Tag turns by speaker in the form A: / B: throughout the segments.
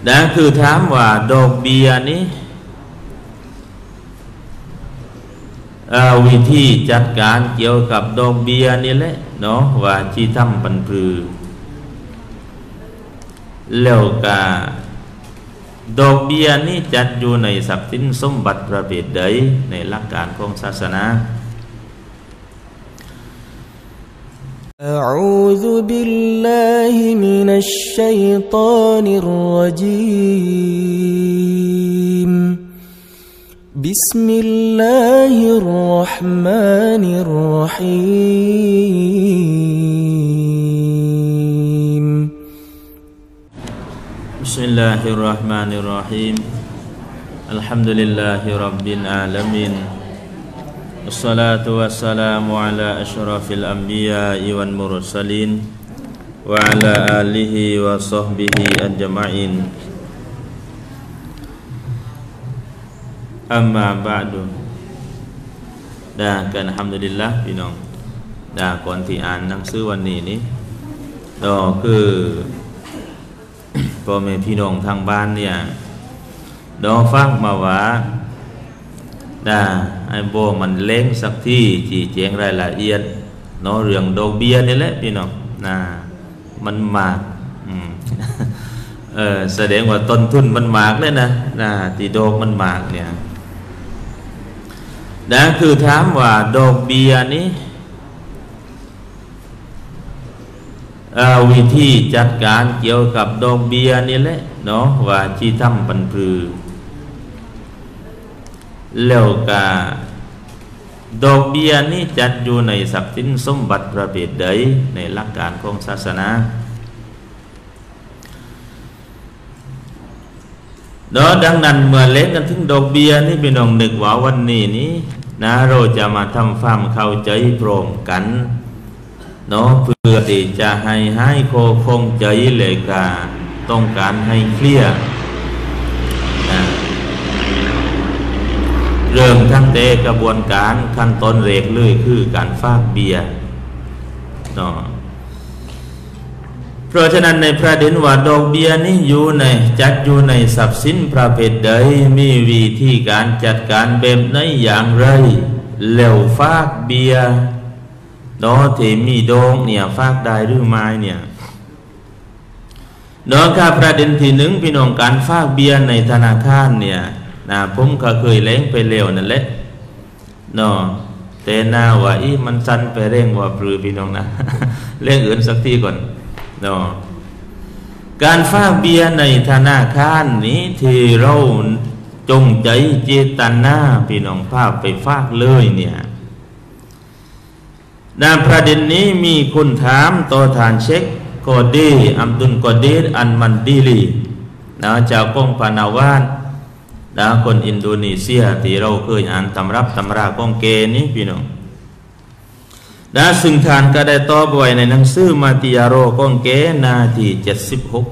A: นั่นคือถามว่าดอกเบี้ยนี้วิธีจัดการเกี่ยวกับดอกเบี้ยนี่แหละเนาะว่าที่ทำปันพือแล้วก็ดอกเบี้ยนี้จัดอยู่ในทรัพย์สินสมบัติประเภทใดในหลักการของศาสนา
B: أعوذ بالله من الشيطان الرجيم بسم الله الرحمن الرحيم
A: بسم الله الرحمن الرحيم الحمد لله رب العالمين الصلاة والسلام على أشرف الأنبياء والمرسلين وعلى آله وصحبه أجمعين أما بعد กันอัลฮัมดุลิลละห์พี่น้องก่อนที่อ่านหนังสือวันนี้นี่ก็คือพ่อแม่พี่น้องทางบ้านเนี่ยฟังมาว่าไอ้โบมันเล้งสักที่ชี้แจงรายละเอียดเนาะเรื่องดอกเบี้ยนี่แหละพี่น้องมันมากแสดงว่าต้นทุนมันมากเลยนะที่ดอกมันมากเนี่ยนั่นคือถามว่าดอกเบี้ยนี้วิธีจัดการเกี่ยวกับดอกเบี้ยนี่แหละเนาะว่าที่ทำปันพือแล้วก็ดอกเบี้ยนี้จัดอยู่ในทรัพย์สินสมบัติประเภทใดในหลักการของศาสนาดังนั้นเมื่อเล่นกันถึงดอกเบี้ยนี่พี่น้องนึกว่าวันนี้นะเราจะมาทำความเข้าใจพร้อมกันเพื่อที่จะให้คงใจเลยกาต้องการให้เคลียร์เริ่มทั้งแต่กระบวนการขั้นตอนแรกเลยคือการฝากเบี้ยเพราะฉะนั้นในประเด็นว่าดอกเบี้ยนี้จัดอยู่ในทรัพย์สินประเภทใดมีวิธีการจัดการแบบไหนอย่างไรแล้วฝากเบี้ยที่มีดอกเนี่ยฝากได้หรือไม่เนี่ยค่ะประเด็นที่หนึ่งพี่น้องการฝากเบี้ยในธนาคารเนี่ยผมก็เคยเล้งไปเร็วนั่นแหละแต่น่าว่ามันสั้นไปเร่งว่าปรือพี่น้องนะเร่งอื่นสักทีก่อนการฝากเบี้ยในธนาคารนี้ที่เราจงใจเจตนาพี่น้องภาพไปฝากเลยเนี่ยประเด็นนี้มีคนถามต่อทานเช็คกอดีอัมดุลกอดีอันมันดีลีจากกองปานาวานคนอินโดนีเซียที่เราเคยอ่านตำรับตำรากองเกนี้พี่น้องซึ่งทานก็ได้ตอบไว้ในหนังสือมาติยาโรกองเกนาที่76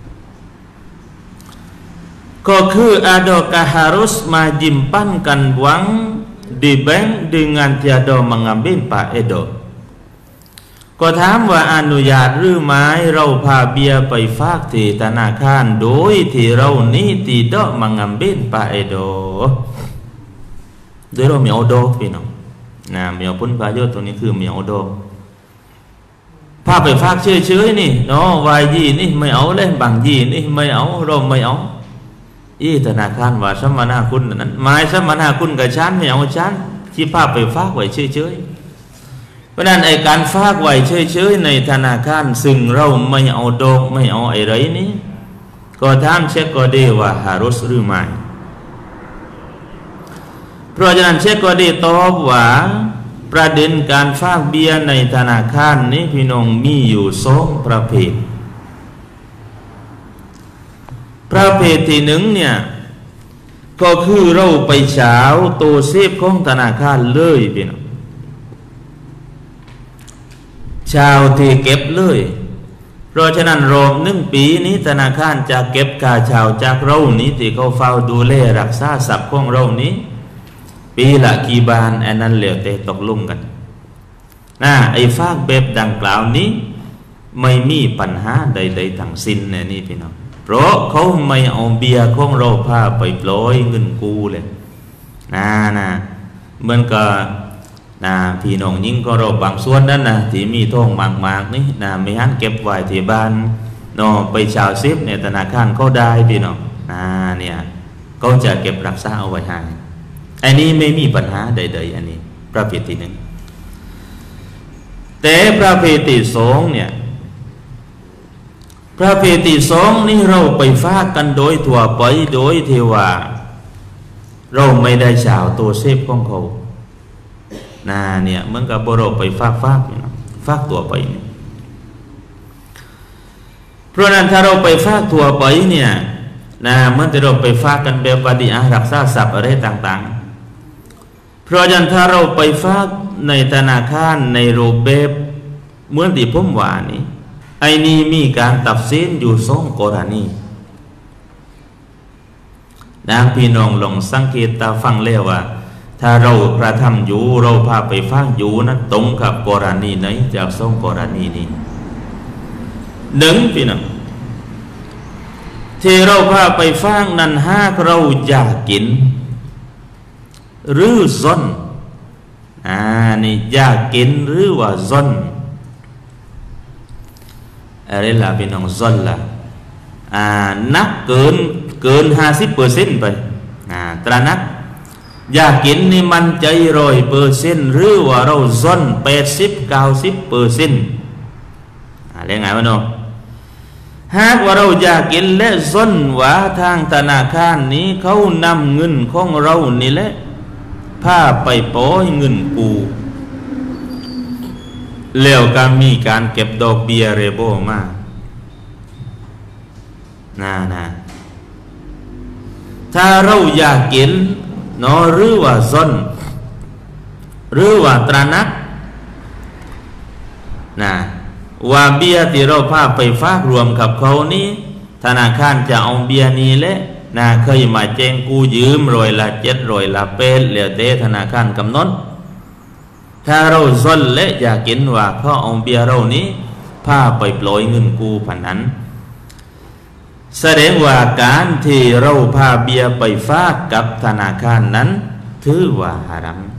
A: ก็คือadakah harus menyimpankan uang di bank dengan tiada mengambil faedahก็ถามว่าอนุญาตหรือไม่เราพาเบียไปฝากที่ธนาคารโดยที่เรานี้tidak mengambil faedahโดยเราไม่เอาดอกพี่น้องไม่เอาผลประโยชน์ตรงนี้คือไม่เอาดอกพาไปฝากเฉยๆนี่วายยี่นี่ไม่เอาเลยบางยี่นี่ไม่เอาเราไม่เอาธนาคารว่าสมนาคุณนั้นหมายสมนาคุณกับฉันไม่เอาฉันที่พาไปฝากไว้เฉยๆเพราะนั้นไอ้การฝากไว้เฉยๆในธนาคารซึ่งเราไม่เอาดอกไม่เอาอะไรนี้ก็ถามเช็คก็ได้ว่าharusหรือไม่เพราะฉะนั้นเช็คก็ได้ตอบว่าประเด็นการฝากเบี้ยในธนาคารนี้พี่น้องมีอยู่2ประเภทประเภทที่หนึ่งเนี่ยก็คือเราไปเช้าตัวเซฟของธนาคารเลยพี่น้องชาวที่เก็บเลยเพราะฉะนั้นรอบ1 ปีนี้ธนาคารจะเก็บค่าเช่าจากเรานี้ที่เขาเฝ้าดูแลรักษาทรัพย์ของเรานี้ปีละกี่บาทอันนั้นเหลือแต่ตกลงกันไอ้ฝากแบบดังกล่าวนี้ไม่มีปัญหาใดๆทั้งสิ้นนี่พี่น้องเพเพราะเขาไม่เอาเบียร์ของเราพาไปปล่อยเงินกูเลยนะเหมือนกับพี่น้องยิ่งก็เราบางส่วนนั้นนะที่มีทองมากๆนี่ไม่หันเก็บไว้ที่บ้านไปชาวซิปเนี่ยธนาคารเขาได้พี่น้องเนี่ยเขาจะเก็บรักษาเอาไว้ให้อันนี้ไม่มีปัญหาใดๆอันนี้ประเภทที่หนึ่งแต่ประเภทที่สองเนี่ยประเภทที่สองนี่เราไปฝากกันโดยทั่วไปโดยที่ว่าเราไม่ได้ชาวตัวเซฟของเขาเนี่ยเหมือนกับเราไปฝากอยู่นะฝากตัวไปเนี่ยเพราะนั้นถ้าเราไปฝากตัวไปเนี่ยเมื่อเราไปฝากกันแบบวัดีรักษาทรัพย์อะไรต่างๆเพราะฉะนั้นถ้าเราไปฝากในธนาคารในรูปแบบเหมือนที่ผมว่านี้ไอ้นี่มีการตัดสินอยู่สองกรณีพี่น้องลองสังเกตตาฟังแล้วว่าถ้าเรากระทำอยู่เราพาไปฝากอยู่นั้นตรงกับกรณีไหนจากสองกรณีนี้หนึ่งพี่น้องที่เราพาไปฝากนั้นหากเราอยากกินหรือซ่อนนี่อยากกินหรือว่าซ่อนอะไรล่ะพี่น้องซ่อนล่ะนักเกิน50%ไปตระหนักอยากกินนี่มันใจ100%หรือว่าเราซ่อน80-90%อะไรไงวะน้องหากว่าเราอยากกินและซ่อนว่าทางธนาคารนี้เขานำเงินของเรานี่แหละพาไปปล่อยเงินกูแล้วก็มีการเก็บดอกเบี้ยเรโบมาถ้าเราอยากกินหรือว่าซ่อนหรือว่าตระหนักว่าเบี้ยที่เราพาไปฝากรวมกับเขานี้ธนาคารจะเอาเบี้ยนี้แหละเคยมาแจ้งกู้ยืม100% 100%แล้วแต่ธนาคารกำหนดถ้าเราซ่อนและอยากกินว่าเขาเอาเบี้ยเรานี้พาไปปล่อยเงินกู้พันนั้นแสดงว่าการที่เราพาเบี้ยไปฝากกับธนาคารนั้นถือว่าหารัม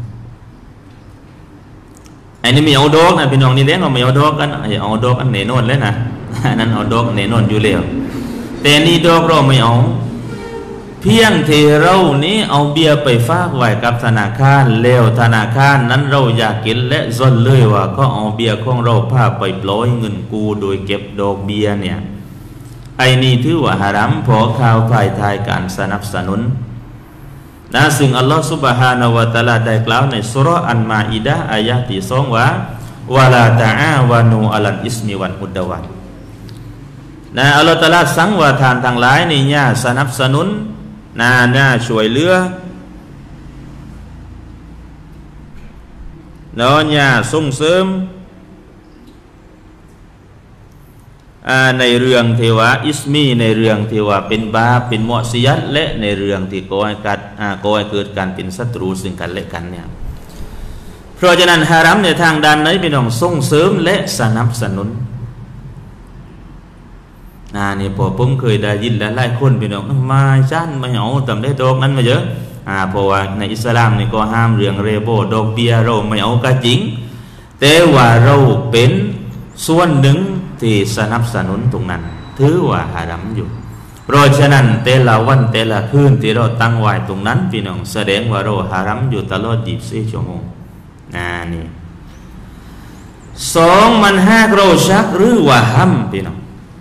A: อันนี้มีเอาดอกพี่น้องนี่เลี้ยงเราไม่เอาดอกกันเอาดอกอันไหนโน่นเลยนั้นเอาดอกไหนโน่นอยู่แล้วแต่นี่ดอกเราไม่เอาเพียงที่เรานี้เอาเบี้ยไปฝากไว้กับธนาคารแล้วธนาคารนั้นเราอยากกินและซ่อนเลยว่าก็เอาเบี้ยของเราพาไปปล่อยเงินกู้โดยเก็บดอกเบี้ยเนี่ยไอ้นี่ถือว่าหารัมเพราะข่าวภายท้ายการสนับสนุนซึ่งอัลลอฮฺ سبحانه และ تعالى ได้กล่าวในซูเราะห์อันมาอิดะห์อายะห์ที่2ว่าวะลาตะอาวานูอะลัลอิสมิวัลอุดวานอัลลอฮฺ تعالى สั่งว่าท่านทั้งหลายนี่อย่าสนับสนุนช่วยเหลืออย่าส่งเสริมในเรื่องที่ว่าอิสมีในเรื่องที่ว่าเป็นบาปเป็นมุอซิยัตและในเรื่องที่ก่อให้เกิดการเป็นศัตรูซึ่งกันและกันเนี่ยเพราะฉะนั้นฮารัมในทางด้านไหนเป็นของส่งเสริมและสนับสนุนนี่พอผมเคยได้ยินหลายคนเป็นของมาชั้นไม่เอาทำได้ดอกนั้นมาเยอะเพราะว่าในอิสลามนี่ก็ห้ามเรื่องเรโบดอกเบี้ยเราไม่เอาก็จริงแต่ว่าเราเป็นส่วนหนึ่งที่สนับสนุนตรงนั้นถือว่าหารัมอยู่เพราะฉะนั้นแต่ละวันแต่ละคืนที่เราตั้งไว้ตรงนั้นพี่น้องแสดงว่าเราหารัมอยู่ตลอด24 ชั่วโมงนี่2มันหากเราชักหรือว่าห้ำพี่น้อง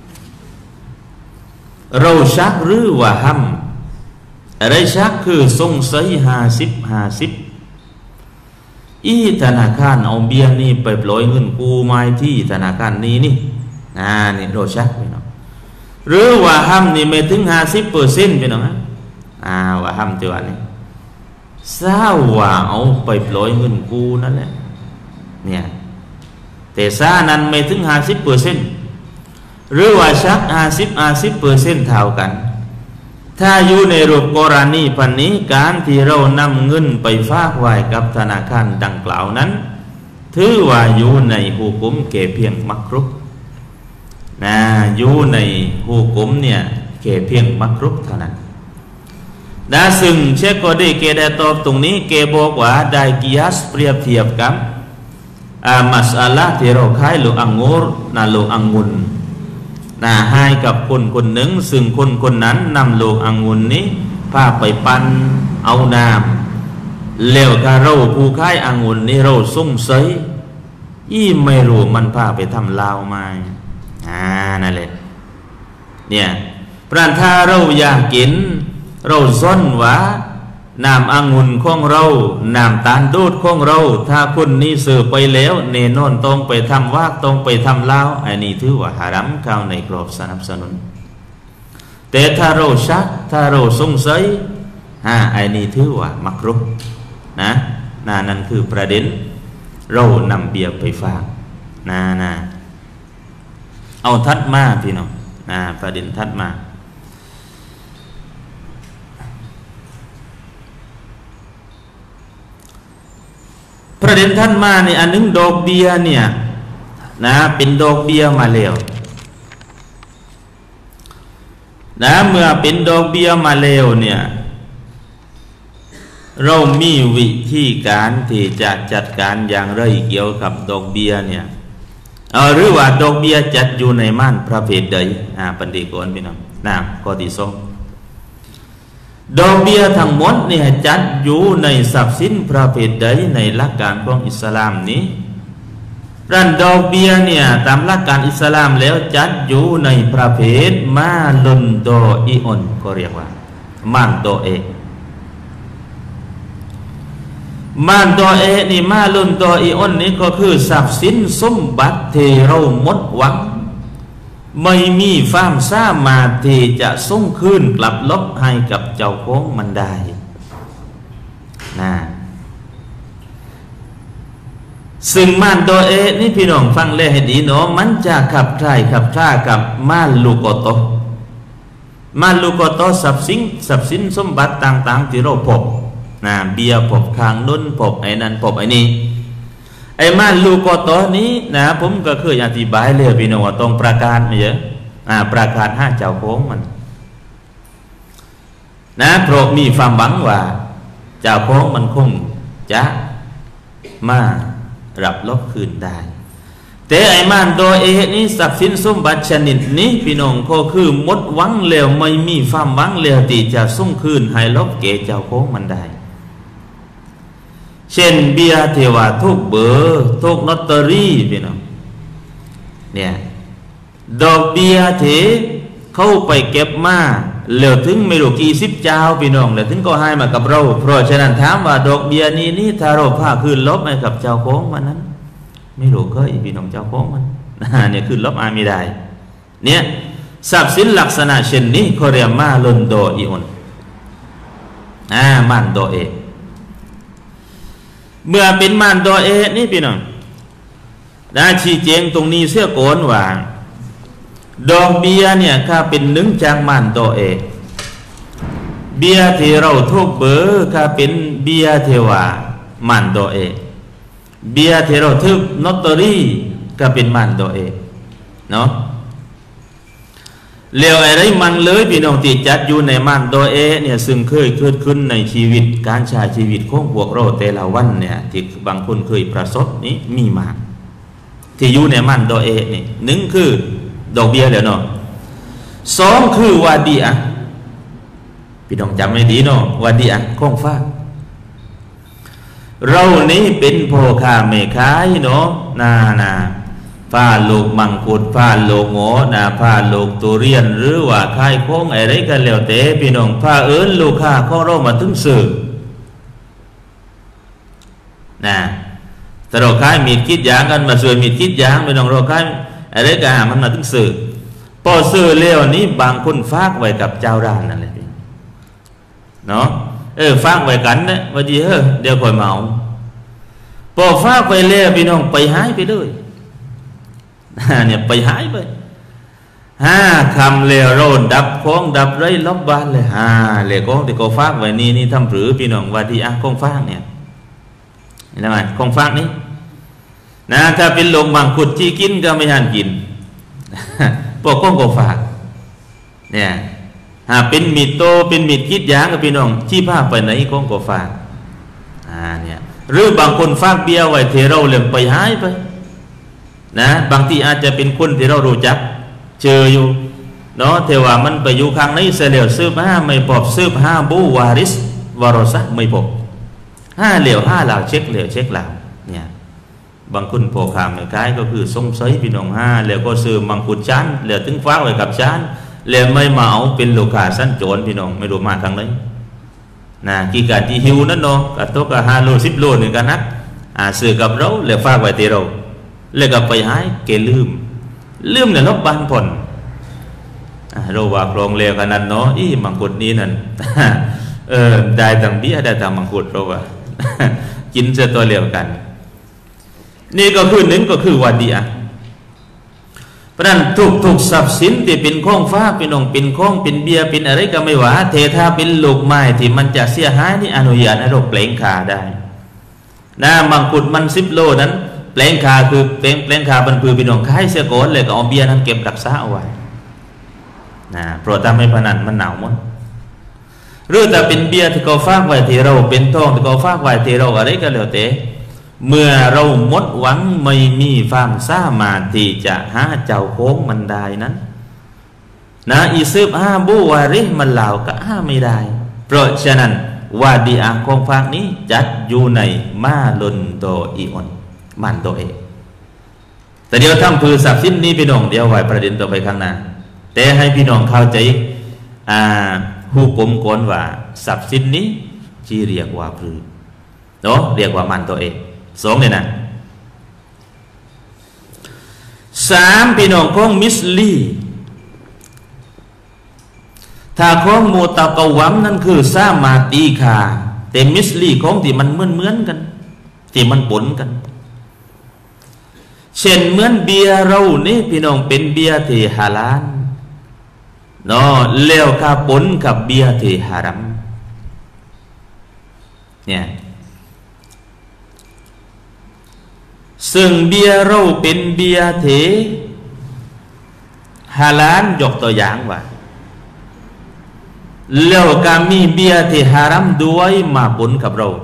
A: เราชักหรือว่าห้ำอะไรชักคือสงสัย50ธนาคารเอาเบี้ยนี่ไปปล่อยเงินกู้มาที่ธนาคารนี้นี่เราชักพี่น้องหรือว่าห้ำนี่ไม่ถึง50%พี่น้องว่าห้ำตัวนี้ทราบว่าเอาไปปล่อยเงินกู้นั่นแหละเนี่ยแต่ซานั้นไม่ถึง50%หรือว่าชัก50% เท่ากันถ้าอยู่ในรูปกรณีพันนี้การที่เรานำเงินไปฝากไว้กับธนาคารดังกล่าวนั้นถือว่าอยู่ในหุกุมเกเพียงมักรุกอยู่ในหุกุมเนี่ยแค่เพียงมักรุกเท่านั้นนะซึ่งเชคโกดีเกได้ตอบตรงนี้เกบอกว่าได้กิยาสเปรียบเทียบกับมัสอาลาที่เราขายลูกองุ่นนะลูกองุ่นนะให้กับคนหนึ่งซึ่งคนนั้นนำลูกองุ่นนี้พาไปปั่นเอาน้ำแล้วก็เราผู้ขายองุ่นนี้เราสงสัยไม่รู้มันพาไปทำลาวมานั่นแหละเนี่ยพระถ้าเราอยากกินเราซ่อนว่าน้ำองุ่นของเราน้ำตาลดูดของเราถ้าคนนี้เสือไปแล้วเนนอนต้องไปทำวากต้องไปทำลาวอันนี้ถือว่าหารัมเข้าในกรอบสนับสนุนแต่ถ้าเราชักถ้าเราสงสัยอันนี้ถือว่ามักรุกนะนั่นคือประเด็นเรานำเบียร์ไปฝากเอาทัดมาพี่น้องประเด็นทัดมาประเด็นท่านมาในอันนึงดอกเบี้ยเนี่ยนะเป็นดอกเบี้ยมาแล้วนะเมื่อเป็นดอกเบี้ยมาแล้วเนี่ยเรามีวิธีการที่จะจัดการอย่างไรเกี่ยวกับดอกเบี้ยเนี่ยหรือว่าดอกเบี้ยจัดอยู่ในม่านประเภทใดปันดีก่อนพี่น้องข้อที่สองดอกเบี้ยทั้งหมดเนี่ยจัดอยู่ในทรัพย์สินประเภทใดในหลักการของอิสลามนี้ด้านดอกเบี้ยเนี่ยตามหลักการอิสลามแล้วจัดอยู่ในประเภทมาลุนโดอิออนก็เรียกว่ามันโดเอมันโดเอนี่มาลุนโดอิออนนี่ก็คือทรัพย์สินสมบัติที่เราหมดหวังไม่มีความสามารถที่จะส่งคืนกลับลบให้กับเจ้าของมันได้ซึ่งมันโดเอนี่พี่น้องฟังเลยให้ดีเนาะมันจะขับท่ากับมาลูกโตทรัพย์สินสมบัติต่างๆที่เราพบเบียร์พบคางนุ่นพบไอ้นั่นพบไอ้นี่ไอ้มาลูกโตนี้นะผมก็เคยอธิบายเลยพี่น้องว่าต้องประกาศไม่เยอะประกาศ5เจ้าของมันนะเพราะมีความหวังว่าเจ้าของมันคงจะมารับลบคืนได้แต่ไอ้มันโดยนี้ทรัพย์สินสมบัติชนิดนี้พี่น้องก็คือหมดหวังแล้วไม่มีความหวังแล้วที่จะส่งคืนให้ลบเกเจ้าของมันได้เช่นเบียร์เทวาทุกเบอร์ทุกลอตเตอรี่พี่น้องเนี่ยดอกเบี้ยเถเข้าไปเก็บมาเหลือถึงไม่รู้กี่10เจ้าพี่น้องแล้วถึงก็ให้มากับเราเพราะฉะนั้นถามว่าดอกเบี้ยนี้ถ้าเราพาคืนลบให้กับเจ้าของมันนั้นไม่รู้เคยพี่น้องเจ้าของมันเนี่ยคืนลบไม่ได้เนี่ยทรัพย์สินลักษณะเช่นนี้เขาเรียกมาลุนโดอิออนมันโดเอเมื่อเป็นมันโดเอนี่พี่น้องชี้แจงตรงนี้เสียก่อนว่าดอกเบี้ยเนี่ยถ้าเป็น1จากมันโดเอเบี้ยที่เราทุกเบอร์ถ้าเป็นเบี้ยเทวามันโดเอเบี้ยที่เราทุกลอตเตอรี่ก็เป็นมันโดเอเนาะเลี้ยวอะไรมันเลยพี่น้องที่จัดอยู่ในมันโดเอเนี่ยซึ่งเคยเกิดขึ้นในชีวิตการใช้ชีวิตของพวกเราแต่ละวันเนี่ยที่บางคนเคยประสบนี้มีมาที่อยู่ในมันโดเอนี่1คือดอกเบี้ยแล้วเนาะ2คือวาดีอะพี่น้องจำไม่ดีเนาะวาดีอะของฝากเรานี้เป็นพ่อค้าแม่ขายเนาะผ้าลูกมังคุดผ้าลูกโง่ผ้าลูกตุเรียนหรือว่าขายของอะไรกันแล้วแต่พี่น้องผ้าลูกค้าของเรามาถึงสื่อแต่เราขายมีดคิดยางกันมาส่วนมีดคิดยางพี่น้องเราขายอะไรกันมันมาถึงสื่อพอสื่อเลี้ยวนี้บางคนฝากไว้กับเจ้าร้านนั่นแหละเนาะฝากไว้กันนะว่าดีเดี๋ยวคอยเมาพอฝากไปเลี้ยวพี่น้องไปหายไปเลยเนี่ยไปหายไปคำเลี้ยวโรนดับคงดับไรลบบ้านเลยเลี้ยวของที่เขาฝากไว้นี่ทำหรือพี่น้องว่าดีคงฝากเนี่ยแล้วไงคงฝากนี้ถ้าเป็นลงบางขุดที่กินก็ไม่ทันกินพวกก็ฝากเนี่ยเป็นมีดโตเป็นมีดคิดยางกับพี่น้องที่ผ้าไปไหนก็ฝากเนี่ยหรือบางคนฝากเบียร์ไว้เทเราเลื่อมไปหายไปนะบางทีอาจจะเป็นคนที่เรารู้จักเจออยู่เนาะเทว่ามันไปอยู่ข้างในเสียเหลียวซื้อผ้าไม่พบซื้อผ้าบูวาริสวารสะไม่พบเหลียวเหล่าเช็คเหลียวเช็คเหล่าเนี่ยบางคนโผล่ขามในกายก็คือสงสัยพี่น้องแล้วก็ซื้อมังคุดชั้นเหลียวถึงฟ้าไว้กับชั้นแล้วไม่มาเอาเป็นลูกค้าสั้นโจรพี่น้องไม่รู้มาทางไหนนะกี่การที่หิวนั่นเนาะกระทบกับ5 โล 10 โลหนึ่งกันนักซื้อกับเราแล้วฝากไว้ที่เราแล้วก็ไปหายเกลืมเนี่ยลบบานผ่อนเราว่าครองเลวกันนั้นเนาะมังคุดนี้นั่นได้ต่างเบี้ยได้ต่างมังคุดเราว่ากินเสียตัวเลวกันนี่ก็คือหนึ่งก็คือวาดีอะเพราะนั้นทุกทรัพย์สินที่เป็นของฟ้าเป็นองเป็นของเป็นเบียเป็นอะไรก็ไม่ว่าเทถ้าเป็นลูกไม้ที่มันจะเสียหายนี่อนุญาตให้เราแปลงขาได้นะมังคุดมัน10 โลนั้นแปลงขาคือแปลงขาบรรพือพี่น้องขายเสียก่อนเลยก็เอาเบียร์นั้นเก็บรักษาเอาไว้นะเพราะถ้าไม่พนันมันหนาวมั้งหรือแต่เป็นเบียร์ที่เขาฝากไว้ที่เราเป็นทองที่เขาฝากไว้ที่เราอะไรก็แล้วแต่เมื่อเราหมดหวังไม่มีความสามารถที่จะหาเจ้าโค้งมันได้นั้นนะอีซึบบูวาริมันเหล่าก็ไม่ได้เพราะฉะนั้นวาดีอาของฝากนี้จัดอยู่ในมาลนโตอีออนมันตัวเองแต่เดี๋ยวทำพือทรัพย์สินนี้พี่น้องเดี๋ยวไว้ประเด็นต่อไปข้างหน้าแต่ให้พี่น้องเข้าใจผู้กลมกลว่าทรัพย์สินนี้ที่เรียกว่าพือเนาะเรียกว่ามันตัวเอง2เนี่ยนะ3พี่น้องของมิสลีถ้าของมูตะกวัมนั่นคือสามาตีขาแต่มิสลีของที่มันเหมือนกันที่มันปนกันเช่นเหมือนเบียร์เรานี่พี่น้องเป็นเบียร์ที่ฮาลาลเนาะแล้วก็ปนกับเบียร์ที่ฮารัมเนี่ยซึ่งเบียร์เราเป็นเบียร์ที่ฮาลาลยกตัวอย่างว่าแล้วก็มีเบียร์ที่ฮารัมด้วยมาปนกับเรา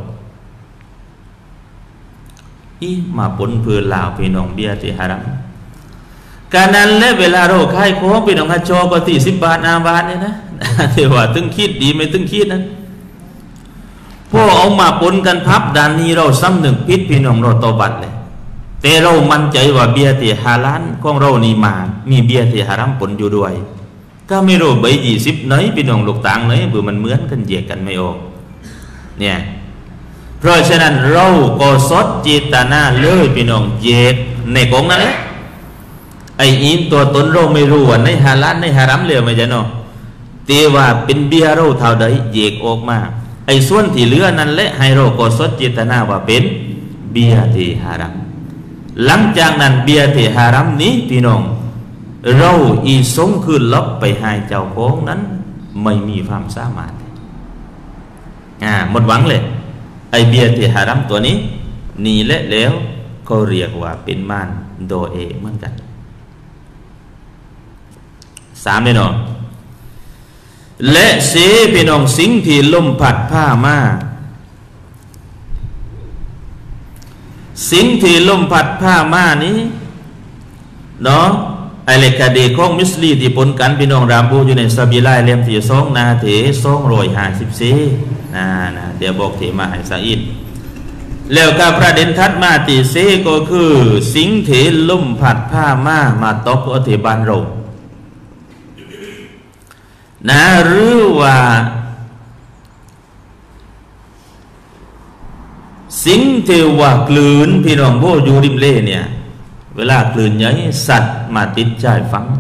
A: มาปนเพื่อลาวพี่น้องเบียร์ที่ฮารัมการนั้นและเวลาเราขายของพี่น้องฮัจจอก็ที่10 บาท5 บาทเนี่ยนะที่ว่าตึงคิดดีไม่ตึงคิดนะพวกเอามาปนกันพับด้านนี้เราซ้ำหนึ่งพิษพี่น้องเราตบัดเลยแต่เรามั่นใจว่าเบียร์ที่ฮาลาลของเรานี่มามีเบียร์ที่ฮารัมปนอยู่ด้วยก็ไม่รู้ใบ20ไหนพี่น้องลูกต่างไหนเบื่อมันเหมือนกันแยกกันไม่ออกเนี่ยเพราะฉะนั้นเราก็สดจิตนาเลยพี่น้องแยกในกองนั้นแหละไอ้อินตัวตนเราไม่รู้ว่าในฮาลาลในฮารัมเลยไม่ใช่เนาะแต่ว่าเป็นเบียร์เราเท่าใดแยกออกมาไอ้ส่วนที่เหลือนั้นแหละให้เราก็สดจิตนาว่าเป็นเบียร์ที่ฮารัมหลังจากนั้นเบียร์ที่ฮารัมนี้พี่น้องเราอีสงคือลบไปให้เจ้าของนั้นไม่มีความสามารถหมดหวังเลยไอเบียร์ที่ฮารัมตัวนี้นี่และแล้วก็เรียกว่าเป็นมานโดเอเหมือนกัน3เลยเนาะและเสพี่น้องสิ่งที่ลมพัดผ้ามาสิ่งที่ลมพัดผ้ามานี้เนาะไอเลกาเดของมิสลีที่ปนกันพี่น้องรามบูอยู่ในซาบิไลเล่มที่2 นาที254นะเดี๋ยวบอกที่มาให้ซาอิดแล้วก็ประเด็นทัดมาที่เซก็คือสิ่งที่ลมพัดผ้ามาตกอธิบานเรานะหรือว่าสิ่งที่ว่ากลืนพี่น้องโบอยู่ริมเล่เนี่ยเวลากลืนใหญ่สัตว์มาติดใจฟัง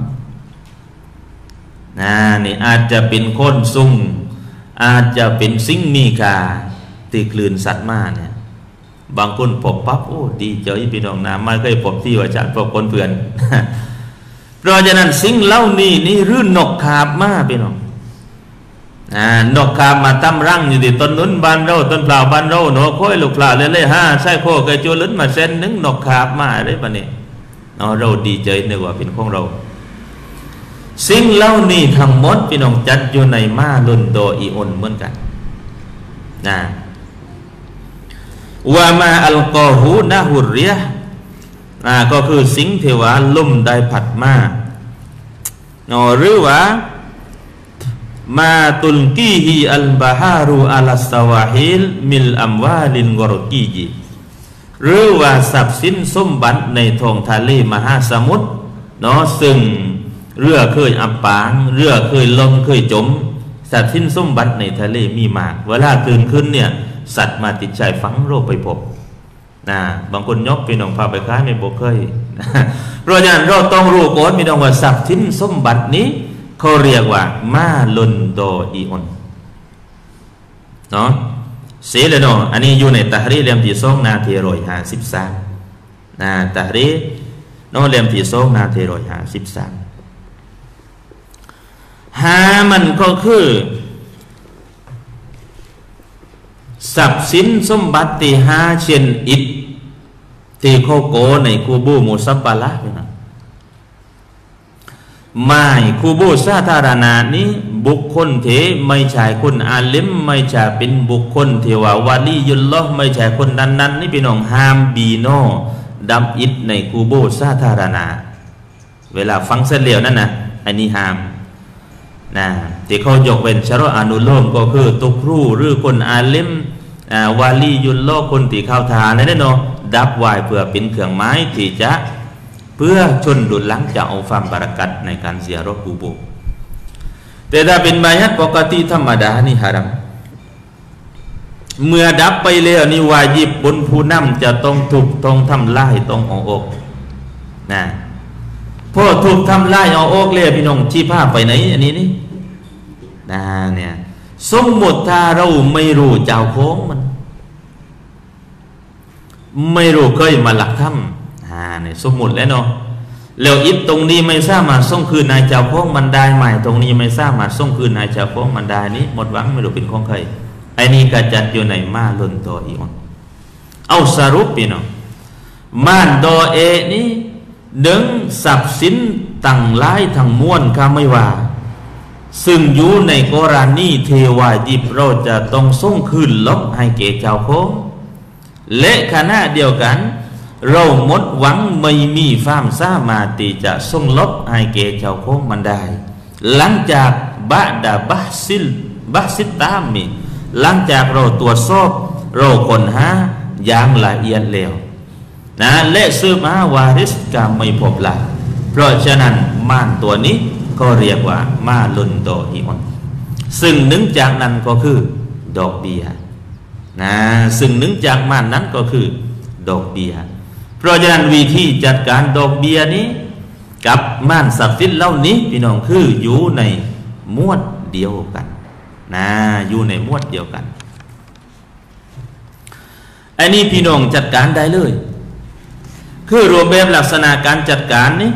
A: นี่อาจจะเป็นคนซุ่งอาจจะเป็นสิ่งมีกาที่กลืนสัตว์มาเนี่ยบางคนพบปั๊บโอ้ดีใจพี่น้องนะไม่เคยพบที่ว่าจะพบคนเพื่อน เพราะฉะนั้นสิ่งเหล่านี้นี่รื่นนกขาบมาพี่น้องนกขาบมาตั้มรังอยู่ที่ต้นนุ้นบานเราต้นเปล่าบานเราหนูค่อยลูกเปล่าเลยใช่โคกระโจนลุ้นมาเส้นนึงนกขาบมาได้ปะเนี่ยเราดีใจนึกว่าเป็นของเราสิ่งเหล่านี้ทั้งหมดพี่น้องจัดอยู่ในมาลุนโดอีอนเหมือนกันนะว่ามาอัลกอฮูนะฮุเรียก็คือสิ่งที่ว่าลมได้ผัดมาหรือว่ามาตุลกีฮีอัลบาฮารูอัลสวาฮิลมิลอัมวาลินกอรกีจีหรือว่าทรัพย์สินสมบัติในท้องทะเลมหาสมุทรซึ่งเรือเคยอับปางเรือเคยล่มเคยจมทรัพย์สินสมบัติในทะเลมีมากเวลาตื่นขึ้นเนี่ยสัตว์มาติดใจฝังโรคไปพบบางคนยกพี่น้องพาไปค้าไม่บอกเคยเพราะฉะนั้นเราต้องรู้ก่อนพี่น้องว่าทรัพย์สินสมบัตินี้เขาเรียกว่ามาลุนโดอีอนเสียเลยอันนี้อยู่ในตะฮรีเล่มที่2นาที153ตะฮรีเล่มที่2นาที153มันก็คือทรัพย์สินสมบัติที่เช่นอิฐที่เขาโกในคูบูมุซับบาละไม้คูบูสาธารณะนี้บุคคลเทไม่ใช่คนอาลิมไม่ใช่เป็นบุคคลเทว่าวาลียุลลอฮ์ไม่ใช่คนนั้นนี่พี่น้องห้ามบีโนดำอิฐในคูบูสาธารณะเวลาฟังเสลียวนั่นนะอันนี้ห้ามที่เขายกเป็นชะรออนุโลมก็คือตุกรูหรือคนอาลิมวาลียุลลอฮ์คนที่เข้าทานนั่นเนาะดับไว้เพื่อเป็นเครื่องไม้ที่จะเพื่อชนดุลลังจะเอาความบารักัตในการเสียรถกูโบแต่ถ้าเป็นบายัดปกติธรรมดานี่ฮารัมเมื่อดับไปแล้วนี่วาญิบบนผู้นำจะต้องถูกต้องทำลายต้องเอาออกพอถูกทำลายเอาออกเลยพี่น้องชี้ผ้าไปไหนอันนี้นี่เนี่ยสมมติถ้าเราไม่รู้เจ้าของมันไม่รู้เคยมาหลักถ้ำเนี่ยสมมติแล้วแล้วอิฐตรงนี้ไม่สามารถส่งคืนนายเจ้าของมันได้ใหม่ตรงนี้ไม่สามารถส่งคืนนายเจ้าของมันได้นี้หมดหวังไม่รู้เป็นของใครไอ้นี่ก็จัดอยู่ในมาลุนโดอีอนเอาสรุปพี่น้องม่านโดเอนี้ดึงทรัพย์สินตั้งหลายทั้งมวลข้าไม่ว่าซึ่งอยู่ในกรณีเทวายิบเราจะต้องส่งคืนลบให้แก่เจ้าของและขณะเดียวกันเราหมดหวังไม่มีความสามารถที่จะส่งลบให้แก่เจ้าของมันได้หลังจากบะดาบะซิตามีหลังจากเราตรวจสอบเราค้นหาอย่างละเอียดแล้วและสืบหาวาริสก็ไม่พบละเพราะฉะนั้นม่านตัวนี้ก็เรียกว่ามาลุนโดอีอนซึ่งหนึ่งจากนั้นก็คือดอกเบี้ยซึ่งหนึ่งจากม่านนั้นก็คือดอกเบี้ยเพราะฉะนั้นวิธีจัดการดอกเบี้ยนี้กับม่านทรัพย์สินเหล่านี้พี่น้องคืออยู่ในหมวดเดียวกันอยู่ในหมวดเดียวกันอันนี้พี่น้องจัดการได้เลยคือรูปแบบลักษณะการจัดการนี้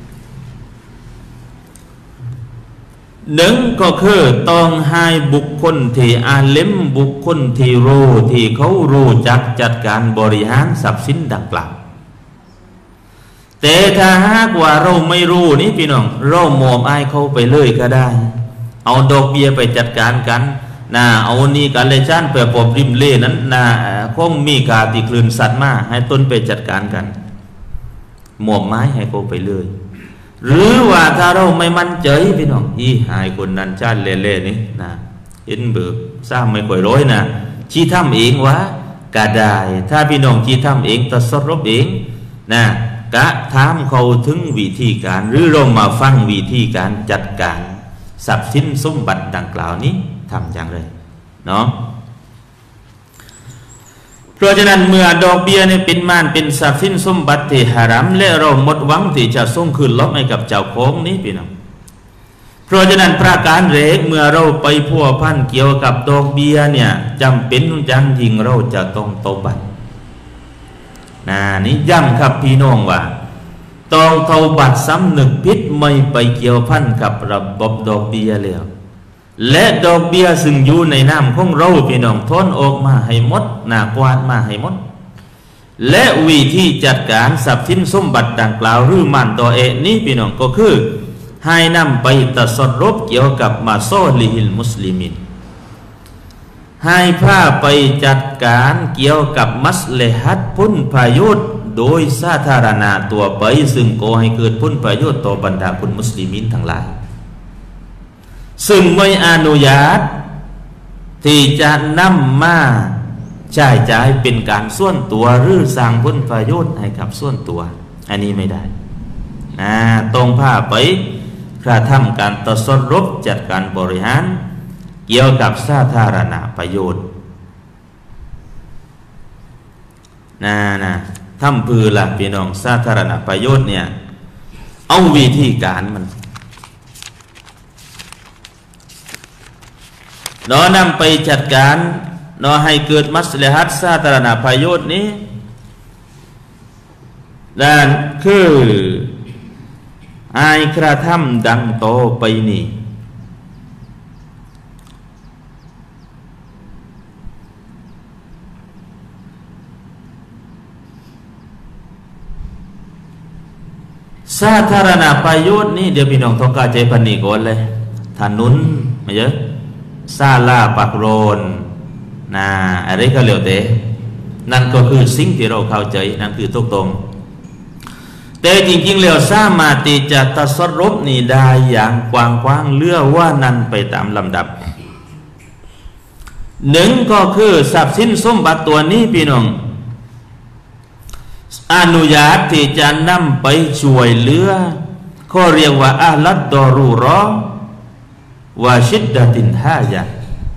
A: หนึ่งก็คือต้องให้บุคคลที่อาลิมบุคคลที่รู้ที่เขารู้จัดการบริหารทรัพย์สินดังกล่าวแต่ถ้าหากว่าเราไม่รู้นี่พี่น้องเรามอบให้เขาไปเลยก็ได้เอาดอกเบี้ยไปจัดการกันเอานี่กันเลยจ้านเพื่อปอบริมเล่นั้นคงมีกาติคลื่นสัตว์มาให้ต้นไปจัดการกันมอบไม้ให้เขาไปเลยหรือว่าถ้าเราไม่มั่นใจพี่น้องหายคนนั้นชาติเล่ๆนี่เห็นเบิกสร้างไม่ค่อยร้อยชี้ทำเองวะก็ได้ถ้าพี่น้องชี้ทำเองตัดสรบเองกะถามเขาถึงวิธีการหรือเรามาฟังวิธีการจัดการทรัพย์สินสมบัติดังกล่าวนี้ทำอย่างไรเพราะฉะนั้นเมื่อดอกเบี้ยเนี่ยเป็นม่านเป็นทรัพย์สินสมบัติที่ฮารัมและเราหมดหวังที่จะส่งคืนลบให้กับเจ้าของนี้พี่น้องเพราะฉะนั้นประการแรกเมื่อเราไปพัวพันเกี่ยวกับดอกเบี้ยเนี่ยจำเป็นอย่างยิ่งเราจะต้องเตาบัตนี่ย้ำครับพี่น้องว่าต้องเตาบัตสำนึกผิดไม่ไปเกี่ยวพันกับระบบดอกเบี้ยแล้วและดอกเบี้ยซึ่งอยู่ในน้ำของเราพี่น้องทนออกมาให้หมดกวาดมาให้หมดและวิธีจัดการทรัพย์สินสมบัติดังกล่าวหรือมันตัวเองนี้พี่น้องก็คือให้นำไปตัสรบเกี่ยวกับมาซอลิฮิลมุสลิมินให้พาไปจัดการเกี่ยวกับมัสลิฮัตพ้นประโยชน์โดยสาธารณะตัวไปซึ่งก่อให้เกิดพ้นประโยชน์ต่อบรรดาคนมุสลิมินทั้งหลายซึ่งไม่อนุญาตที่จะนำมาใช้จ่ายเป็นการส่วนตัวหรือสร้างผลประโยชน์ให้กับส่วนตัวอันนี้ไม่ได้ตรงพาไปกระทำการตัสรบจัดการบริหารเกี่ยวกับสาธารณประโยชน์ทำพือละพี่น้องสาธารณประโยชน์เนี่ยเอาวิธีการมันนำไปจัดการให้เกิดมัสลิฮัตสาธารณประโยชน์นี้นั่นคืออายกระทำดังโตไปนี่สาธารณประโยชน์นี่เดี๋ยวพี่น้องต้องการใจพันนี่ก่อนเลยถนนไม่เยอะซาลาปักโรนอะไรก็เหลียวเตะนั่นก็คือสิ่งที่เราเข้าใจนั่นคือทุกตรงแต่จริงๆแล้วสามารถที่จะตัสรบนี่ได้อย่างกว้างๆเลื่อว่านั้นไปตามลำดับหนึ่งก็คือทรัพย์สินสมบัติตัวนี้พี่น้องอนุญาตที่จะนำไปช่วยเหลือเขาเรียกว่าอาลัดดอรูรอวาชิดดะตินฮายะ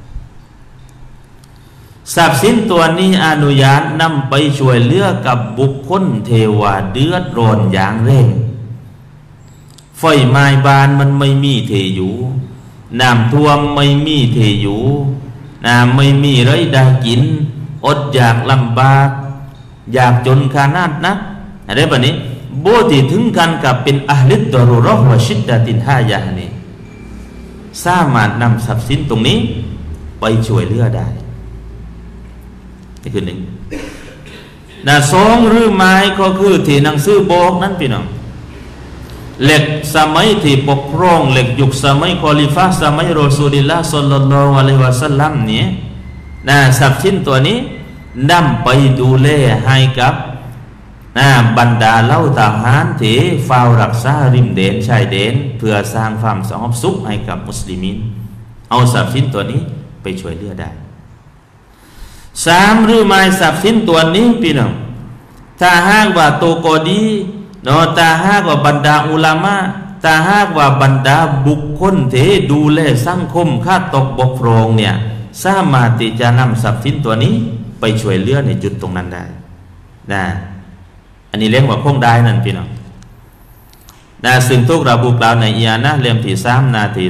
A: ทรัพย์สินตัวนี้อนุญาตนำไปช่วยเหลือกับบุคคลเทวาเดือดร้อนอย่างเร่งไฟไหม้บ้านมันไม่มีเทอยู่น้ำท่วมไม่มีเทอยู่ไม่มีไรได้กินอดอยากลำบากอยากจนขนาดนักอะไรแบบนี้โบที่ถึงกันกับเป็นอะลิดดอรูรอวะชิดดะตินฮายะนี่สามารถนำทรัพย์สินตรงนี้ไปช่วยเหลือได้นี่คือหนึ่งสองหรือไม้ก็คือที่หนังสือบอกนั้นพี่น้องเหล็กสมัยที่ปกครองเหล็กยุคสมัยคอลิฟะสมัยรอซูลิลลาฮ์ศ็อลลัลลอฮุอะลัยฮิวะซัลลัมเนี่ยทรัพย์สินตัวนี้นำไปดูแลให้กับบรรดาเหล่าทหารที่เฝ้ารักษาริมแดนชายแดนเพื่อสร้างความสงบสุขให้กับมุสลิมินเอาทรัพย์สินตัวนี้ไปช่วยเหลือได้สามหรือไม่ทรัพย์สินตัวนี้พี่น้องถ้าหากว่าโตโกดีถ้าหากว่าบรรดาอุลามะถ้าหากว่าบรรดาบุคคลที่ดูแลสังคมขาดตกบกพร่องเนี่ยสามารถที่จะนำทรัพย์สินตัวนี้ไปช่วยเหลือในจุดตรงนั้นได้อันนี้เรียกว่าคงได้นั่นพี่น้องซึ่งทุกระบุกล่าวในอียานะเล่มที่3นาที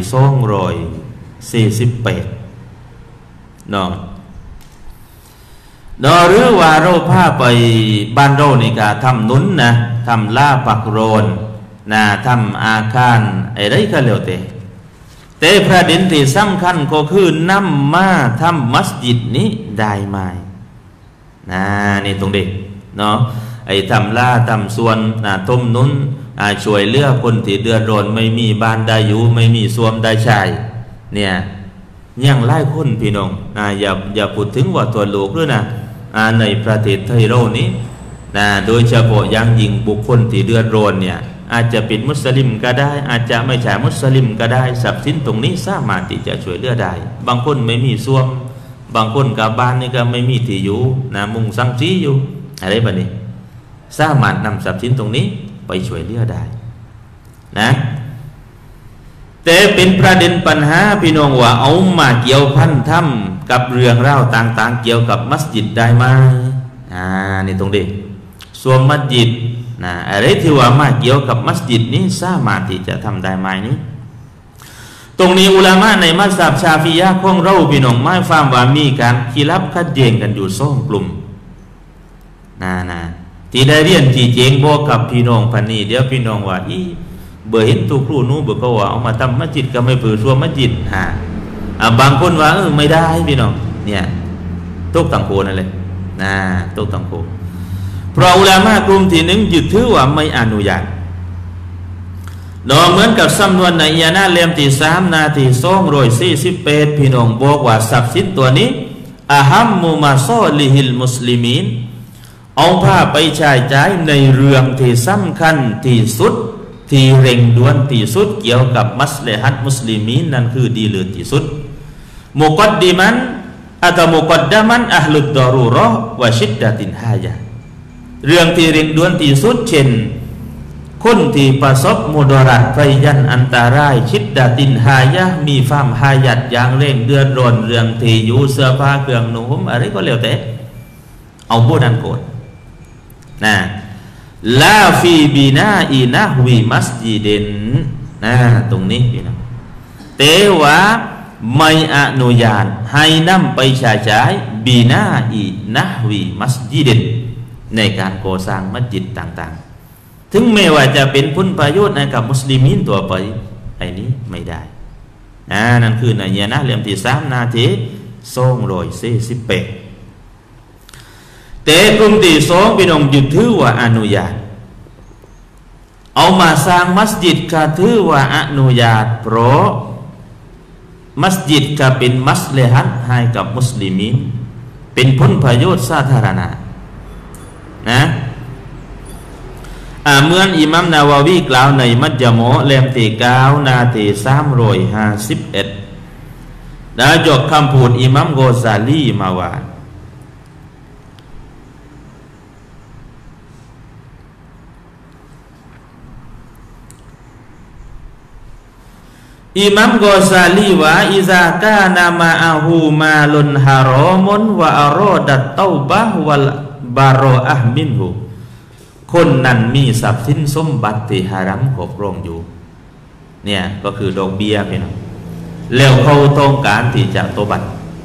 A: 248น้องหรือว่าเราพาไปบ้านเรานี่ก็ทำนุ้นทำลาปักโรนทำอาคารอะไรก็แล้วแต่ประเด็นที่สำคัญก็คือนำมาทำมัสยิดนี้ได้ไหมนี่ตรงเด็กทำลาทำส่วนต้มนุ้นช่วยเหลือคนที่เดือดร้อนไม่มีบ้านได้อยู่ไม่มีสวมได้ใช้เนี่ยยังไล่คนพี่น้องอย่าพูดถึงว่าตัวโลกด้วยในประเทศไทยเรานี้โดยเฉพาะยังยิ่งบุคคลที่เดือดร้อนเนี่ยอาจจะเป็นมุสลิมก็ได้อาจจะไม่ใช่มุสลิมก็ได้ทรัพย์สินตรงนี้สามารถที่จะช่วยเหลือได้บางคนไม่มีสวมบางคนกับบ้านนี่ก็ไม่มีที่อยู่มุงสังสีอยู่อะไรแบบนี้สามารถนำทรัพย์สินตรงนี้ไปช่วยเหลือได้แต่เป็นประเด็นปัญหาพี่น้องว่าเอามาเกี่ยวพันทำกับเรื่องเล่าต่างๆเกี่ยวกับมัสยิดได้ไหมนี่ตรงนี้ส่วนมัสยิดอะไรที่ว่ามาเกี่ยวกับมัสยิดนี้สามารถที่จะทำได้ไหมนี้ตรงนี้อุลามะในมัสยิดชาฟิยะห์ของเราพี่น้องไม่ฟังว่ามีการขีรับขัดแย้งกันอยู่2กลุ่มที่ได้เรียนที่เจงบอกกับพี่น้องพันนี้เดี๋ยวพี่น้องว่าเบื่อเห็นตัวครูนู้นเบื่อก็ว่าเอามาทำมัสยิดก็ไม่เผื่อชัวมัสยิดบางคนว่าไม่ได้พี่น้องเนี่ยทุกต่างโคนั่นเลยทุกต่างโคเพราะอุลามะกลุ่มที่หนึ่งยึดถือว่าไม่อนุญาตเนาะเหมือนกับสำนวนในยานาเล่มที่3นาที248พี่น้องบอกว่าทรัพย์สินตัวนี้อะฮัมมุมาซอลิฮิลมุสลิมีนเอาผ้าไปใช้จ่ายในเรื่องที่สำคัญที่สุดที่เร่งด่วนที่สุดเกี่ยวกับมัสลิฮัตมุสลิมีนนั่นคือดีเลิศที่สุดมุกัดดิมันอัตมุกัดดามันอัลลุดดารูเราะห์วะชิดดะตินฮายะเรื่องที่เร่งด่วนที่สุดเช่นคนที่ประสบมุดารัตภัยยันอันตรายชิดดะตินฮายะมีความหายัดอย่างเร่งเดือดร้อนเรื่องที่อยู่เสื้อผ้าเครื่องนุ่งอะไรก็แล้วแต่เอาผู้นั้นโกรธนะลาฟีบีนาอีนะวีมัสยิดินนะตรงนี้พี่น้องแต่ว่าไม่อนุญาตให้นำไปใช้จ่ายบีนาอีนะวีมัสยิดินในการก่อสร้างมัสยิดต่างๆถึงแม้ว่าจะเป็นผลประโยชน์ให้กับมุสลิมินตัวไปไอ้นี้ไม่ได้นั่นคือในยะนะเล่มที่3นาที248แต่กลุ่มที่2พี่น้องยึดถือว่าอนุญาตเอามาสร้างมัสยิดก็ถือว่าอนุญาตเพราะมัสยิดก็เป็นมัสลิฮัตให้กับมุสลิมินเป็นผลประโยชน์สาธารณะนะเหมือนอิหมัมนาวาวีกล่าวในมัจญะมอเล่มที่9นาที351ได้ยกคำพูดอิหมัมกอซาลีมาว่าอิหมัมกอซาลีว่าอิซากานามาอะฮูมาลุนฮารอมุนวะอารอดัตเตาบะฮ์วัลบารออะห์มินฮูคนนั้นมีทรัพย์สินสมบัติที่ฮารัมครอบครองอยู่เนี่ยก็คือดอกเบี้ยพี่น้องแล้วเขาต้องการที่จะโตบัต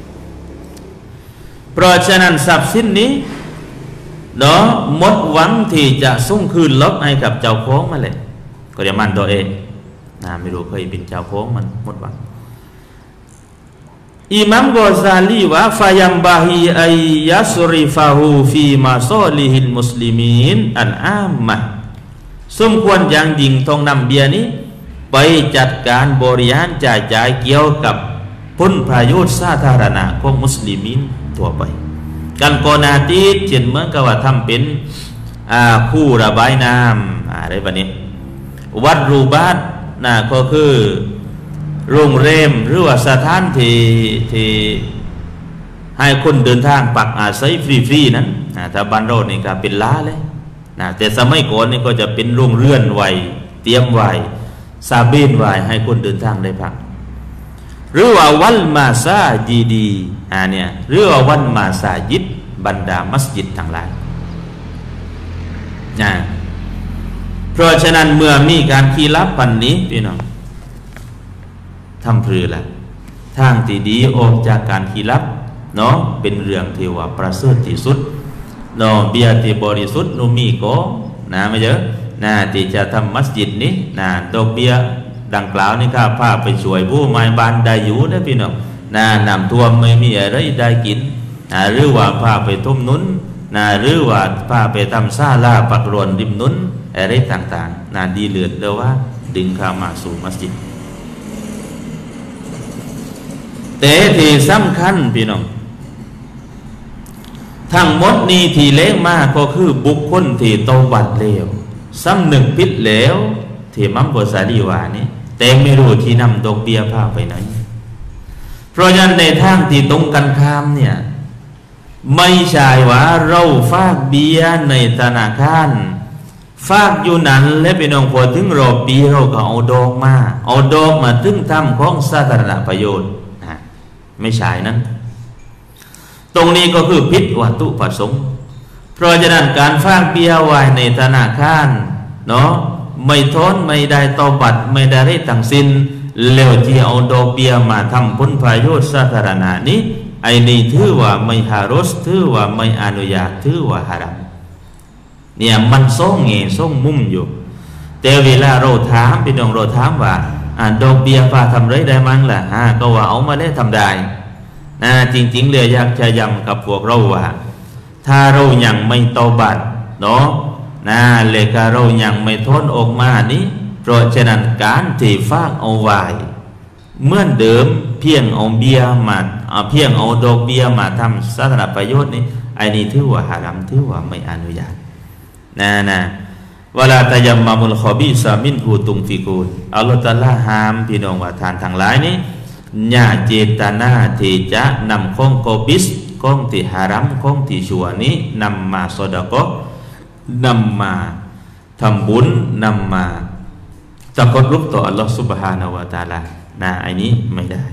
A: เพราะฉะนั้นทรัพย์สินนี้เนาะหมดหวังที่จะส่งคืนลบให้กับเจ้าของมาเลยก็จะมันตัวเองไม่รู้เคยเป็นเจ้าของมันหมดหวังอิหมัมกอซาลีว่าฟายัมบาฮีอัยยัสริฟาฮูฟีมาซอลิฮิลมุสลิมีนอันอามะสมควรอย่างยิ่งต้องนำเบียนี้ไปจัดการบริหารจ่ายเกี่ยวกับผลประโยชน์สาธารณะของมุสลิมินทั่วไปการก่อนาตีเช่นเหมือนกับว่าทำเป็นผู้ระบายน้ำอะไรแบบนี้วัดรูบาตก็คือโรงแรมหรือว่าสถานที่ให้คนเดินทางปักอาศัยฟรีๆนั้นถ้าบ้านเรานี่ก็เป็นล้าเลยแต่สมัยก่อนนี่ก็จะเป็นโรงเรือนไว้เตรียมไว้ซาเบนไว้ให้คนเดินทางได้พักหรือว่าวัลมาซาจีดีเนี่ยหรือว่าวันมาซายิดบรรดามัสยิดทั้งหลายเพราะฉะนั้นเมื่อมีการคีรับปันนี้พี่น้องทำพรือละทางที่ดีออกจากการคีรับเนาะเป็นเรื่องที่ว่าประเสริฐที่สุดเนาะเบียที่บริสุทธิ์นุมีก็ไม่เยอะที่จะทำมัสยิดนี้ดอกเบี้ยดังกล่าวนี่ข้าพาไปช่วยผู้ไม้บ้านได้อยู่นะพี่น้องน้ำท่วมไม่มีอะไรได้กินหรือว่าพาไปทุ่มนุ้นหรือว่าพาไปทำซาลาปักรวนริมนุ้นอะไรต่างๆดีเลือดเลยว่าดึงเข้ามาสู่มัสยิดแต่ที่สำคัญพี่น้องทั้งหมดนี้ที่เล็กมากก็คือบุคคลที่เตาบัดเลวสำนึกผิดแล้วที่มัมโบซาดีวานี่แต่ไม่รู้ที่นำดอกเบี้ยพาไปไหนเพราะฉะนั้นในทางที่ตรงกันข้ามเนี่ยไม่ใช่ว่าเราฝากเบี้ยในธนาคารฝากอยู่นั้นและพี่น้องพอถึงรอบปีเราก็เอาดอกมาถึงทำของสาธารณประโยชน์ไม่ใช่นั้นตรงนี้ก็คือผิดวัตถุประสงค์เพราะฉะนั้นการฝากเบี้ยไว้ในธนาคารเนาะไม่ทนไม่ได้ต่อบัตรไม่ได้ได้ทั้งสิ้นแล้วที่เอาดอกเบี้ยมาทำผลประโยชน์สาธารณะนี้ไอ้นี่ถือว่าไม่ฮารอสถือว่าไม่อนุญาตถือว่าฮารัมเนี่ยมันส่งเงส่งมุมอยู่แต่เวลาเราถามพี่น้องเราถามว่าดอกเบี้ยป้าทำไรได้มั้งล่ะก็ว่าเอามาได้ทำได้จริงๆเลยอยากจะย้ำกับพวกเราว่าถ้าเรายังไม่เตาบัตรเนาะเลยก็เรายังไม่ทนออกมานี้เพราะฉะนั้นการที่ฝากเอาไว้เหมือนเดิมเพียงเอาเบี้ยมาเพียงเอาดอกเบี้ยมาทำสาธารณประโยชน์นี่ไอ้นี่ถือว่าหารัมถือว่าไม่อนุญาตนะเวลาตะยัมมามุลขอบีซามินหูตุงฟิกูลอัลลอฮฺตะลาห้ามพี่น้องว่าทานทั้งหลายนี้อย่าเจตนาที่จะนำของกอบิสของที่หารัมของที่ชั่วนี้นำมาซอดะกอนำมาทำบุญนำมาตะกดลุกต่ออัลลอฮฺซุบฮานะฮูวะตะอาลาไอ้นี้ไม่ได้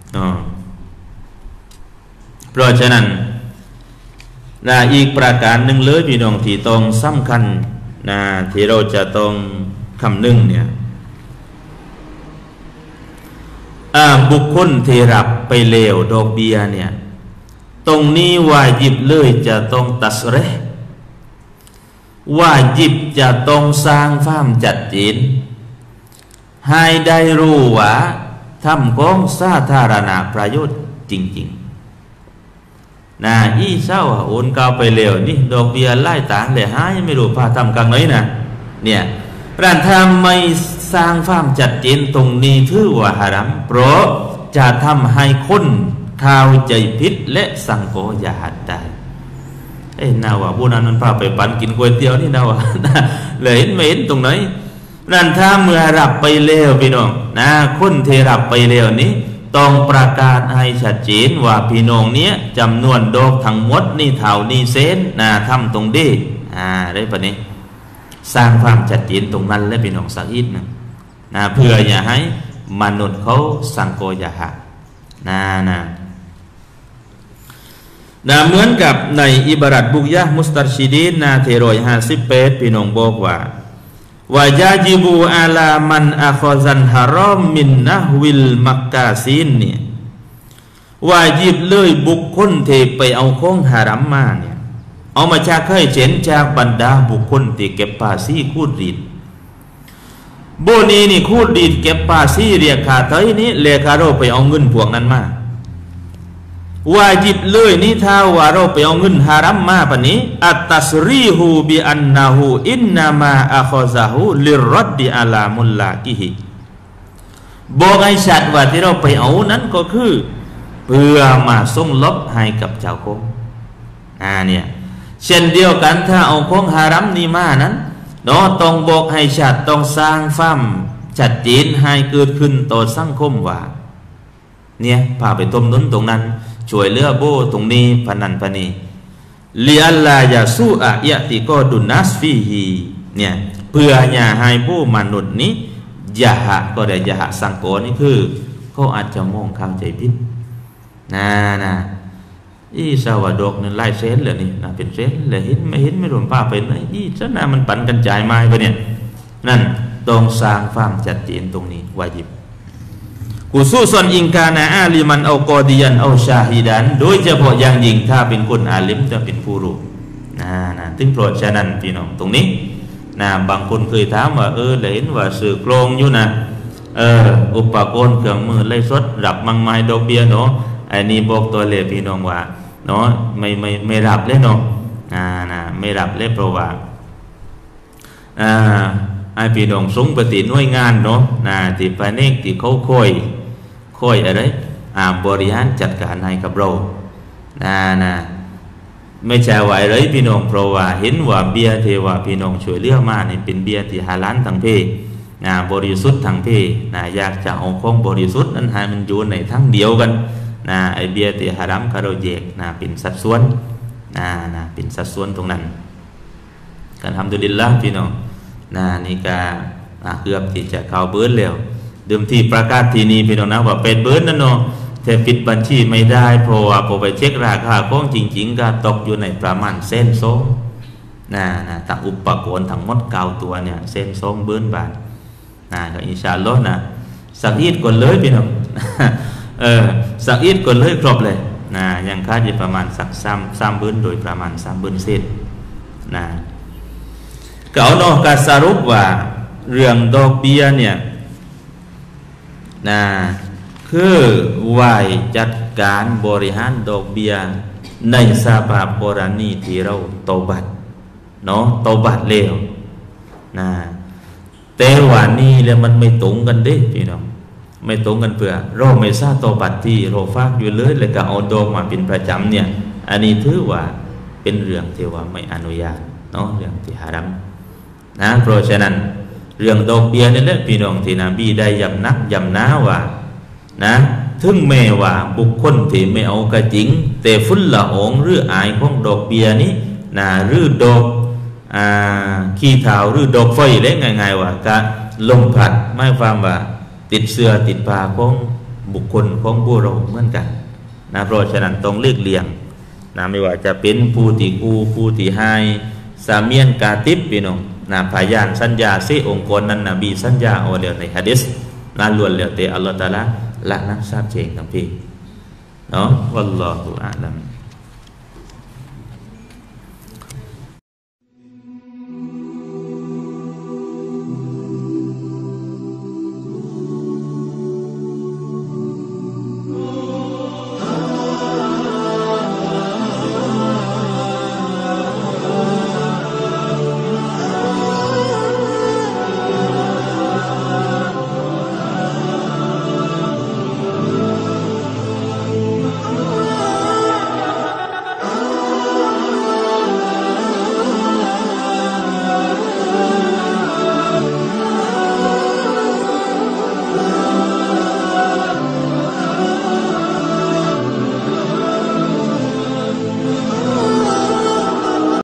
A: เพราะฉะนั้นอีกประการหนึ่งเลยพี่น้องที่ต้องสำคัญที่เราจะต้องคำนึงเนี่ยบุคคลที่รับไปเลวดอกเบี้ยเนี่ยตรงนี้วาญิบเลยจะต้องตัสเรห์วาญิบจะต้องสร้างความจัดเจนให้ได้รู้ว่าทำของสาธารณประโยชน์จริงๆอีเศร้าโอนกาวไปเลวนี่ดอกเบี้ยไล่ตางเลยหายไม่รู้พาทำกลางไหนเนี่ยร้านทำไม่สร้างความจัดเจนตรงนี้ถือว่าหารัมเพราะจะทำให้คนเข้าใจผิดและสังโกยาหัดได้น่าว่าผู้นั้นมันพาไปปั่นกินก๋วยเตี๋ยวนี่น่าว่าเลยเห็นไม่เห็นตรงไหนนั่นถ้าเมื่อรับไปเลวพี่น้องคนที่รับไปเลวนี้ต้องประกาศให้ชัดเจนว่าพี่น้องเนี้ยจำนวนดอกทั้งหมดนี่เท่านี้เซนทำตรงนี้ได้ปะนี้สร้างความชัดเจนตรงนั้นและพี่น้องสักอีกนึงเพื่ออย่าให้มนุษย์เขาสังโกยาหะเหมือนกับในอิบารัตบุกยะมุสตัรชิดีนเทโรย58พี่น้องบอกว่าวายาจิบูอาลามันอัคซันฮารอมมินนะวิลมักกาซีนเนี่ยวาจิบเลยบุคคลที่ไปเอาของฮารัมมาเนี่ยเอามาจากให้เห็นจากบรรดาบุคคลที่เก็บภาษีคูดรีดโบนีนี่คูดรีดเก็บภาษีเรียกค่าเท่านี้เลขาเราไปเอาเงินพวกนั้นมาวาจิบเลยนี่ถ้าว่าเราไปเอาเงินฮารัมมาปะนี้อัตตัสรีฮูบิอันนะฮูอินนามาอัคซะฮูลิรดดิอาลามุลลากิฮิบอกให้ชัดว่าที่เราไปเอานั้นก็คือเพื่อมาส่งลบให้กับเจ้าของเนี่ยเช่นเดียวกันถ้าเอาของฮารัมนี่มานั้นต้องบอกให้ชัดต้องสร้างความชัดเจนให้เกิดขึ้นต่อสังคมว่าเนี่ยพาไปต้มนุนตรงนั้นช่วยเลือโบตรงนี้พนันพนีลิอัลลายาสูอะยะติกอดุนัสฟีฮีเนี่ยเพื่ออย่าให้ผู้มนุษย์นี้ยะหะก็ได้ยะหะสังโกนี่คือเขาอาจจะมองเข้าใจผิดสาวดอกนี่ไล่เซนเลยนี่เป็นเซนเลยเห็นไม่รวมป้าเป็นไหนฉะนั้นมันปั่นกันจ่ายไม้ไปเนี่ยนั่นต้องสร้างความชัดเจนตรงนี้วาญิบกุซุซอนอิงกานะอาลิมันเอากอดียันเอาชาฮิดันโดยเฉพาะอย่างยิ่งถ้าเป็นคนอาลิมจะเป็นผู้รู้ถึงโปรดฉะนั้นพี่น้องตรงนี้บางคนเคยถามว่าเห็นว่าสื่อกลองอยู่อุปกรณ์เครื่องมือไล่สดรับมังไม้ดอกเบี้ยไอ้นี่บอกตัวเลยพี่น้องว่าไม่รับเลยไม่รับเลยเพราะว่าไอ้พี่น้องสงปฏิหน่วยงานที่ภายในที่เขาค่อยอะไรบริหารจัดการให้กับเราไม่ใช่ว่าอะไรพี่น้องเพราะว่าเห็นว่าเบียร์เทว่าพี่น้องช่วยเลือกมานี่เป็นเบียร์ที่ฮาลาลทางเพศบริสุทธิ์ทางเพศอยากจะเอาของบริสุทธิ์นั้นให้มันอยู่ในทั้งเดียวกันไอเบียร์ที่ฮารัมคาเราแยกเป็นสัดส่วนเป็นสัดส่วนตรงนั้นการทำดุลิลละพี่น้องนี่ก็เกือบที่จะเข้าเบิร์นแล้วเดิมที่ประกาศที่นี้พี่น้องว่าเป็นเบิร์นนั่นแต่ปิดบัญชีไม่ได้เพราะว่าพอไปเช็คราคาของจริงๆก็ตกอยู่ในประมาณเส้นโซ่ทั้งอุปกรณ์ทั้งหมด9ตัวเนี่ยเส้นโซ่เบิร์นบาทก็อินชาอัลลอฮ์สักอีดก่อนเลยพี่น้องสักอีดก่อนเลยครบเลยยังค่าอยู่ประมาณสัก3 บื้นโดยประมาณ3 บื้นเศษก็เอาการสรุปว่าเรื่องดอกเบี้ยเนี่ยคือไหวจัดการบริหารดอกเบี้ยในสภาพกรณีที่เราเตาบัตรเตาบัตรเลวแต่ว่านี่แล้วมันไม่ตรงกันเด้พี่น้องไม่ตรงกันเพื่อเราไม่ทราบตัวบัตรที่เราฝากอยู่เลยแล้วก็เอาดอกมาเป็นประจำเนี่ยอันนี้ถือว่าเป็นเรื่องที่ว่าไม่อนุญาตเนาะเรื่องที่ฮารัมนะเพราะฉะนั้นเรื่องดอกเบี้ยนี่แหละพี่น้องที่นบีได้ย้ำนักย้ำหน้าว่านะถึงแม้ว่าบุคคลที่ไม่เอากระจริงแต่ฝุ่นละอองหรืออายของดอกเบี้ยนี้นะหรือดอกขี้เท้าหรือดอกไฟเล็กง่ายๆว่าก็ลมพัดไม่ฟังว่าติดเสื้อติดผ้าของบุคคลของผู้เราเหมือนกันนะเพราะฉะนั้นต้องเลือกเลี่ยงนะไม่ว่าจะเป็นผู้ที่กูผู้ที่ให้สามียนกาติบพี่น้องนะพยานสัญญาสิองค์กรนั้นนบีสัญญาเอาเดียวในหะดีษนะล้วนแล้วแต่อัลลอฮฺตะอาลาละนักทราบเจงทั้งพี่เนาะวัลลอฮุอาลัม